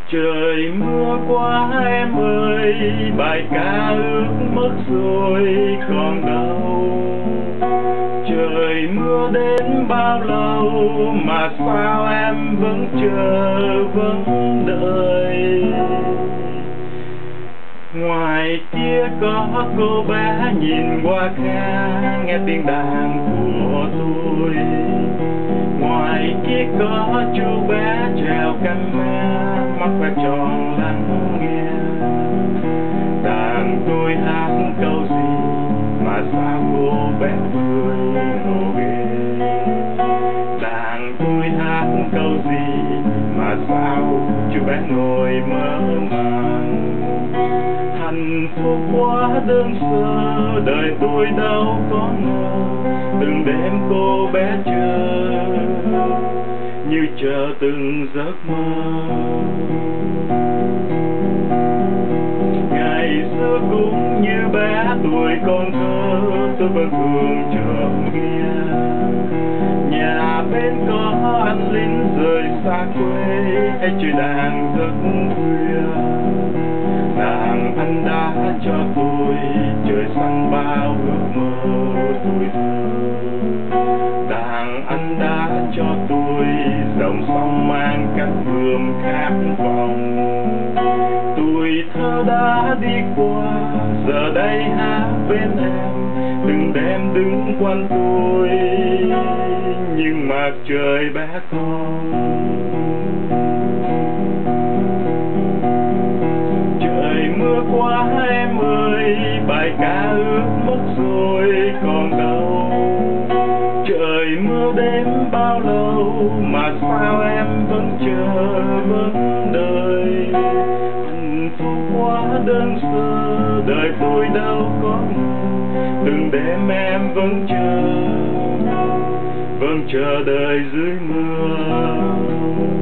Trời mưa quá em ơi, bài ca ước mất rồi còn đâu. Trời mưa đến bao lâu mà sao em vẫn chờ vẫn đợi. Ngoài kia có cô bé nhìn qua khe nghe tiếng đàn của tôi. Ngoài kia có chú bé trèo cánh me mắt quay tròn lắng nghe. Đàn tôi hát câu gì mà sao cô bé cười ngô ghê. Đàn tôi hát câu gì mà sao chú bé ngồi mơ màng. Hạnh phúc quá đơn sơ, đời tôi đâu có ngờ từng đêm cô bé chờ như chờ từng giấc mơ. Ngày xưa cũng như bé tuổi còn thơ, tôi vẫn thường chờ nghe. Nhà bên có anh lính rời xa quê hay chơi đàn giấc khuya. Đàn anh đã cho tôi trời xanh bao ước mơ tuổi thơ. Đàn anh đã cho tôi dòng sông mang cánh buồm khát vọng. Tuổi thơ đã đi qua, giờ đây hát bên em, từng đêm đứng quanh tôi nhưng mặt trời bé con. Trời mưa quá em ơi, bài ca ước mất rồi còn đâu. Trời mưa đến bao lâu mà sao em vẫn chờ vẫn đợi. Hạnh phúc quá đơn sơ, đời tôi đâu có ngờ từng đêm em vẫn chờ đợi dưới mưa.